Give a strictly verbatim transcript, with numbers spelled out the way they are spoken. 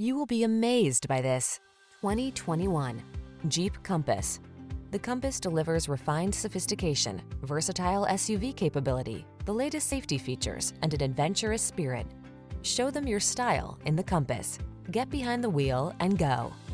You will be amazed by this twenty twenty-one Jeep Compass. The Compass delivers refined sophistication, versatile S U V capability, the latest safety features, and an adventurous spirit. Show them your style in the Compass. Get behind the wheel and go.